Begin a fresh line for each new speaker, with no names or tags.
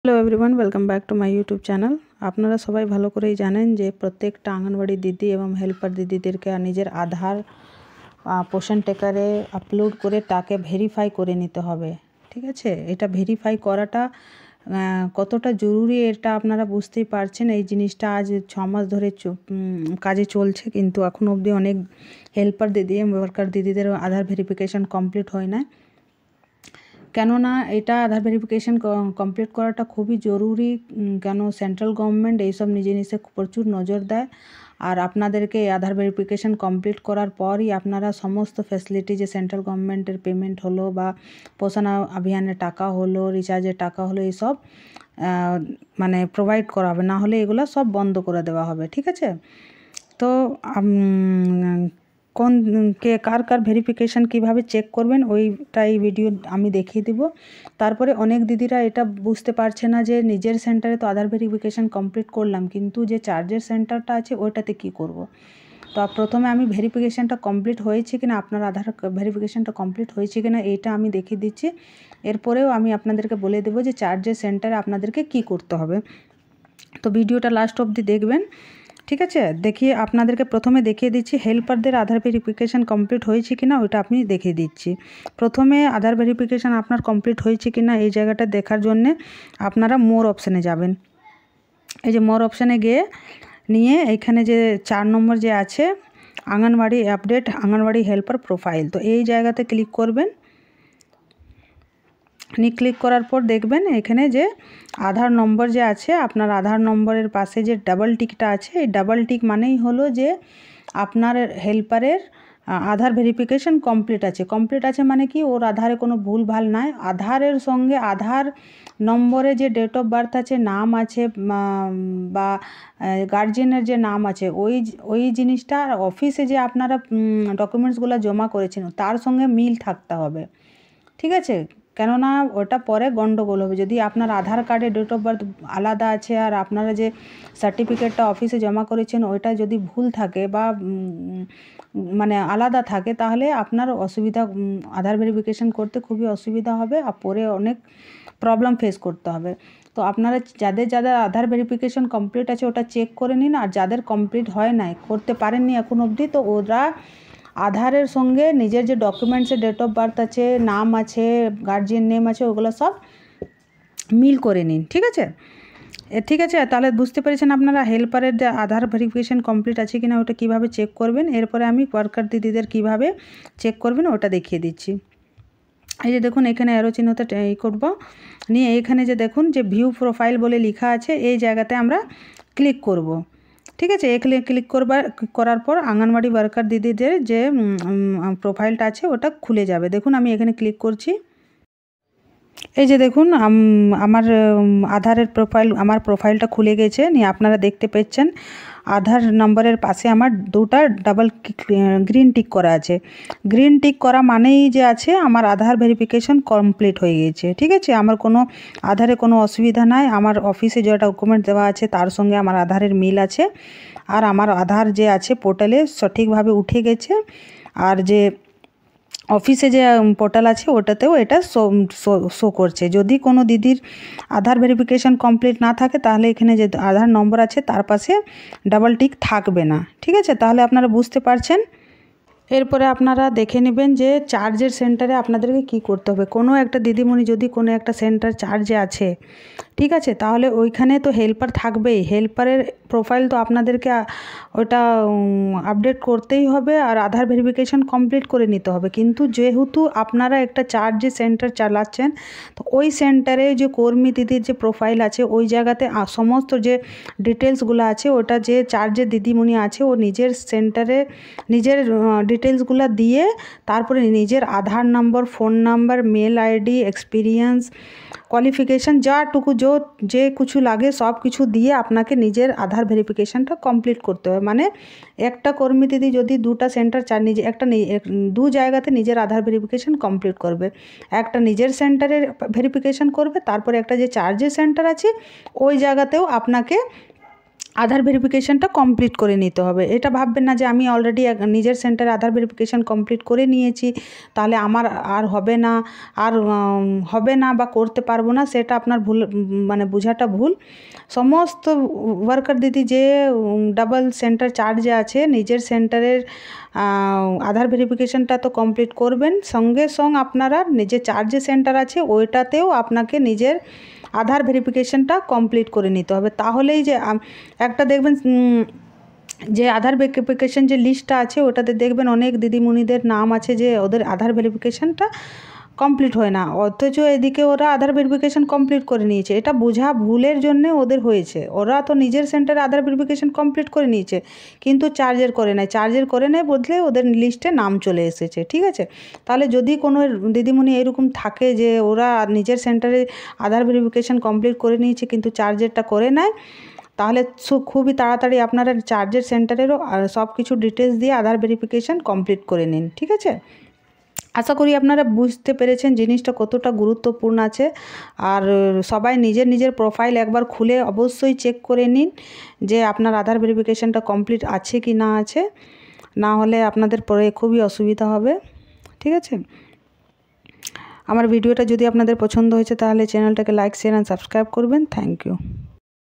Hello everyone, welcome back to my YouTube channel. আপনারা সবাই ভালো করেই জানেন যে প্রত্যেকটা আঙ্গনওয়াড়ি দিদি এবং হেল্পার দিদিদেরকে নিজের আধার পোষণ টেকারে আপলোড করে তাকে ভেরিফাই করে নিতে হবে। ঠিক আছে, এটা ভেরিফাই করাটা কতটা জরুরি এটা আপনারা বুঝতেই পারছেন। এই জিনিসটা আজ 6 মাস ধরে কাজে চলছে, কিন্তু এখন অবধি অনেক হেল্পার দিদি এবং ওয়ার্কার দিদিদের আধার ভেরিফিকেশান কমপ্লিট হয় না। কেননা এটা আধার ভেরিফিকেশান কমপ্লিট করাটা খুবই জরুরি। কেন সেন্ট্রাল গভর্নমেন্ট এইসব জিনিসে প্রচুর নজর দেয়। আর আপনাদেরকে আধার ভেরিফিকেশান কমপ্লিট করার পরই আপনারা সমস্ত ফ্যাসিলিটি, যে সেন্ট্রাল গভর্নমেন্টের পেমেন্ট হলো বা পোষণ অভিযানের টাকা হলো, রিচার্জের টাকা হলো, এইসব মানে প্রোভাইড করা হবে, না হলে এগুলো সব বন্ধ করে দেওয়া হবে। ঠিক আছে, তো কোন কার কার ভেরিফিকেশান কিভাবে চেক করবেন ওইটা এই ভিডিও আমি দেখিয়ে দিব। তারপরে অনেক দিদিরা এটা বুঝতে পারছে না যে নিজের সেন্টারে তো আধার ভেরিফিকেশান কমপ্লিট করলাম, কিন্তু যে চার্জের সেন্টারটা আছে ওইটাতে কি করব। তো প্রথমে আমি ভেরিফিকেশানটা কমপ্লিট হয়েছে কিনা, আপনার আধার ভেরিফিকেশানটা কমপ্লিট হয়েছে কিনা এইটা আমি দেখিয়ে দিচ্ছি। এরপরেও আমি আপনাদেরকে বলে দেবো যে চার্জের সেন্টারে আপনাদেরকে কি করতে হবে। তো ভিডিওটা লাস্ট অবধি দেখবেন। ঠিক আছে, দেখিয়ে আপনাদেরকে প্রথমে দেখিয়ে দিচ্ছি হেল্পারদের আধার ভেরিফিকেশান কমপ্লিট হয়েছে কিনা, ওইটা আপনি দেখিয়ে দিচ্ছি। প্রথমে আধার ভেরিফিকেশান আপনার কমপ্লিট হয়েছে কিনা এই জায়গাটা দেখার জন্যে আপনারা মোর অপশানে যাবেন। এই যে মোর অপশানে গিয়ে নিয়ে এইখানে যে 4 নম্বর যে আছে Anganwadi update Anganwadi helper profile, তো এই জায়গাতে ক্লিক করবেন। ক্লিক করার পর দেখবেন এখানে যে আধার নম্বর যে আছে, আপনার আধার নম্বরের পাশে যে ডাবল টিকটা আছে, এই ডাবল টিক মানেই হলো যে আপনার হেল্পারের আধার ভেরিফিকেশান কমপ্লিট আছে। কমপ্লিট আছে মানে কি, ওর আধারে কোনো ভুল ভাল নাই। আধারের সঙ্গে আধার নম্বরে যে ডেট অফ বার্থ আছে, নাম আছে বা গার্জিয়ানের যে নাম আছে, ওই জিনিসটা অফিসে যে আপনারা ডকুমেন্টসগুলো জমা করেছেন তার সঙ্গে মিল থাকতে হবে। ঠিক আছে, কেননা ওটা পরে গন্ডগোল হবে। যদি আপনার আধার কার্ডে ডেট অফ বার্থ আলাদা আছে আর আপনারা যে সার্টিফিকেটটা অফিসে জমা করেছেন ওইটা যদি ভুল থাকে বা মানে আলাদা থাকে, তাহলে আপনার অসুবিধা, আধার ভেরিফিকেশান করতে খুবই অসুবিধা হবে আর পরে অনেক প্রবলেম ফেস করতে হবে। তো আপনারা যাদের আধার ভেরিফিকেশান কমপ্লিট আছে ওটা চেক করে নিন, আর যাদের কমপ্লিট হয় নাই, করতে পারেননি এখন অবধি, তো ওরা আধারের সঙ্গে নিজের যে ডকুমেন্টসে ডেট অফ বার্থ আছে, নাম আছে, গার্জিয়ান নেম আছে, ওগুলো সব মিল করে নিন। ঠিক আছে, ঠিক আছে, তাহলে বুঝতে পেরেছেন আপনারা হেল্পারের যে আধার ভেরিফিকেশান কমপ্লিট আছে কিনা ওটা কিভাবে চেক করবেন। এরপরে আমি ওয়ার্কার দিদিদের কিভাবে চেক করবেন ওটা দেখিয়ে দিচ্ছি। এই যে দেখুন এখানে অ্যারো চিহ্নতে করব, নিয়ে এখানে যে দেখুন যে ভিউ প্রোফাইল বলে লেখা আছে, এই জায়গাতে আমরা ক্লিক করব। ঠিক আছে, এখানে ক্লিক করার পর আঙ্গনওয়াড়ি ওয়ার্কার দিদিদের যে প্রোফাইলটা আছে ওটা খুলে যাবে। দেখুন আমি এখানে ক্লিক করছি। এই যে দেখুন আমার আধারের আমার প্রোফাইলটা খুলে গেছে। নিয়ে আপনারা দেখতে পাচ্ছেন আধার নম্বরের পাশে আমার দুটা ডাবল গ্রিন টিক করা আছে। গ্রিন টিক করা মানেই যে আছে আমার আধার ভেরিফিকেশান কমপ্লিট হয়ে গেছে। ঠিক আছে, আমার কোনো আধারে কোনো অসুবিধা নাই, আমার অফিসে যে ডকুমেন্ট দেওয়া আছে তার সঙ্গে আমার আধারের মিল আছে, আর আমার আধার যে আছে পোর্টালে সঠিকভাবে উঠে গেছে, আর যে অফিসে যে পোর্টাল আছে ওটাতেও এটা শো করছে। যদি কোনো দিদির আধার ভেরিফিকেশান কমপ্লিট না থাকে তাহলে এখানে যে আধার নম্বর আছে তার পাশে ডাবল টিক থাকবে না। ঠিক আছে, তাহলে আপনারা বুঝতে পারছেন। এরপরে আপনারা দেখে নেবেন যে চার্জের সেন্টারে আপনাদেরকে কি করতে হবে। কোনো একটা দিদিমণি যদি কোনো একটা সেন্টার চার্জে আছে, ঠিক আছে, তাহলে ওইখানে তো হেল্পার থাকবেই। হেল্পারের প্রোফাইল তো আপনাদেরকে ওটা আপডেট করতেই হবে আর আধার ভেরিফিকেশান কমপ্লিট করে নিতে হবে। কিন্তু যেহেতু আপনারা একটা চার্জে সেন্টার চালাচ্ছেন, তো ওই সেন্টারে যে কর্মী দিদির যে প্রোফাইল আছে ওই জায়গাতে সমস্ত যে ডিটেলসগুলো আছে, ওটা যে চার্জের দিদিমণি আছে ও নিজের সেন্টারে নিজের ডিটেলসগুলো দিয়ে তারপরে নিজের Aadhaar number, phone number, mail ID, experience, qualification, যাটুকু যে কিছু লাগে সব কিছু দিয়ে আপনাকে নিজের আধার ভেরিফিকেশানটা কমপ্লিট করতে হবে। মানে একটা কর্মী দিদি যদি দুটা সেন্টার দু জায়গাতে নিজের আধার ভেরিফিকেশান কমপ্লিট করবে, একটা নিজের সেন্টারের ভেরিফিকেশান করবে, তারপরে একটা যে চার্জের সেন্টার আছে ওই জায়গাতেও আপনাকে আধার ভেরিফিকেশানটা কমপ্লিট করে নিতে হবে। এটা ভাববেন না যে আমি অলরেডি নিজের সেন্টারে আধার ভেরিফিকেশান কমপ্লিট করে নিয়েছি, তাহলে আমার আর হবে না, হবে না বা করতে পারবো না, সেটা আপনার ভুল, মানে বোঝাটা ভুল। সমস্ত ওয়ার্কার দিদি যে ডাবল সেন্টার চার্জে আছে, নিজের সেন্টারের আধার ভেরিফিকেশানটা তো কমপ্লিট করবেন, সঙ্গে সঙ্গে আপনারা নিজের চার্জে সেন্টার আছে ওইটাতেও আপনাকে নিজের আধার ভেরিফিকেশানটা কমপ্লিট করে নিতে হবে। তাহলেই যে একটা দেখবেন যে আধার ভেরিফিকেশান যে লিস্টটা আছে ওটাতে দেখবেন অনেক দিদিমণিদের নাম আছে যে ওদের আধার ভেরিফিকেশানটা কমপ্লিট হয় না, অথচ এদিকে ওরা আধার ভেরিফিকেশান কমপ্লিট করে নিয়েছে। এটা বোঝা ভুলের জন্যে ওদের হয়েছে। ওরা তো নিজের সেন্টারে আধার ভেরিফিকেশান কমপ্লিট করে নিয়েছে, কিন্তু চার্জের করে নেয়, চার্জের করে নেয় বদলে ওদের লিস্টে নাম চলে এসেছে। ঠিক আছে, তাহলে যদি কোনো দিদিমণি এরকম থাকে যে ওরা নিজের সেন্টারে আধার ভেরিফিকেশান কমপ্লিট করে নিয়েছে কিন্তু চার্জেরটা করে নেয়, তাহলে খুবই তাড়াতাড়ি আপনারা চার্জের সেন্টারেরও সব কিছু ডিটেলস দিয়ে আধার ভেরিফিকেশান কমপ্লিট করে নিন। ঠিক আছে, আশা করি আপনারা বুঝতে পেরেছেন জিনিসটা কতটা গুরুত্বপূর্ণ আছে। আর সবাই নিজের নিজের প্রোফাইল একবার খুলে অবশ্যই চেক করে নিন যে আপনার আধার ভেরিফিকেশানটা কমপ্লিট আছে কি না আছে, না হলে আপনাদের পরে খুবই অসুবিধা হবে। ঠিক আছে, আমার ভিডিওটা যদি আপনাদের পছন্দ হয়েছে তাহলে চ্যানেলটাকে লাইক, শেয়ার অ্যান্ড সাবস্ক্রাইব করবেন। Thank you.